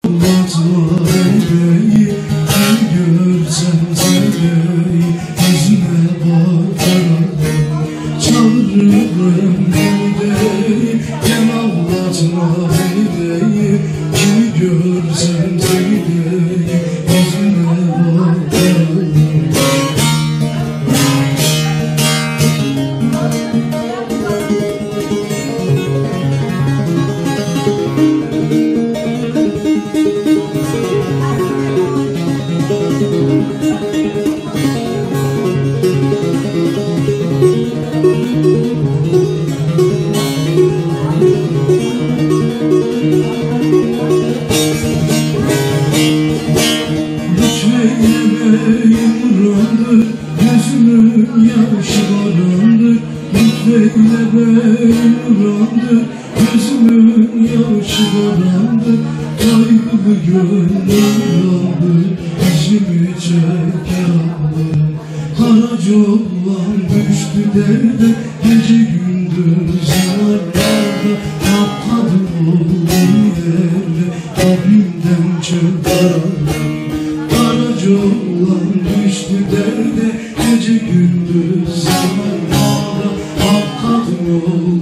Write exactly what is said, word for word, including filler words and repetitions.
Anlatma bebeği, kim görsem seveyi, yüzüne bakarak çağırırım bebeği. Gel anlatma bebeği, kim görsem seveyi, yüzüne bakarak. Gözümün yaşı varındır, lütfeyle beni urandır. Gözümün yaşı varındır, kaygılı gönlüm yandır. İçimi çeker ağlarım, harac olan düştü derde. Gece gündüz yanarlarda, kapadım olduğum yerde. Kalbimden çıkarırım, harac olan düştü derde. Gece gündüz yanarlarda, kapadım olduğum